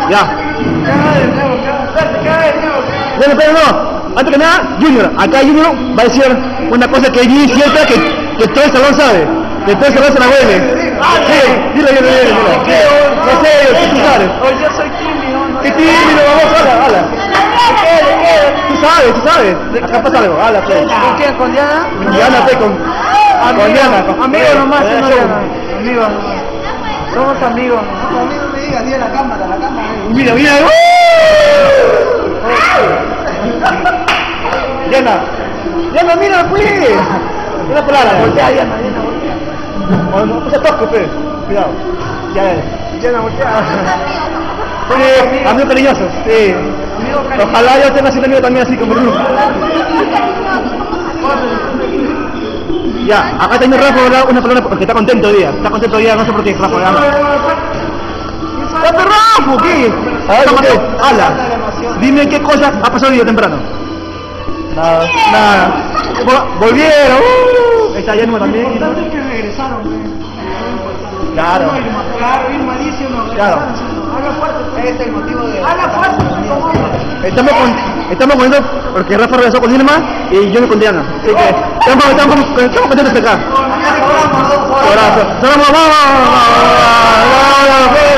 Ya. Pero no. Antes que nada, Junior. Acá Junior va a decir una cosa que es bien cierta que todo el salón sabe. Que todo el salón se la huele. Sí, dilo. No sé, tú sabes. Yo soy tímido. ¿Qué tímido? Vamos, habla. Tú sabes. Acá pasa algo, habla, pues. ¿Con quién? ¿Con Diana? Con Diana, pues, con Diana. Amigos nomás, no Diana. Amigos. Somos amigos. Amigos me digan, la cámara. Mira. Diana, mira, pues. Mira por la. Voltea, Diana. No se toque, pues. Cuidado. Ya. Diana, voltea. Sí, amigo cariñoso. Sí. Ojalá yo tenga sido amigo también así como Bruno. Ya, acá tengo Rafa una palabra porque está contento hoy día. Está contento hoy día, no sé por qué, Rafa. ¡Date Rafa! ¿Qué? Habla. Dime qué cosa ha pasado hoy día temprano. Nada. Volvieron. Está lleno también. Importante que regresaron, Claro. Irma dice uno. Claro. Habla fuerte. Este es el motivo de. Habla fuerte. Estamos contentos porque Rafa regresó con Irma y yo me con Diana. Así que estamos contentos de acá. Abrazo. Vamos.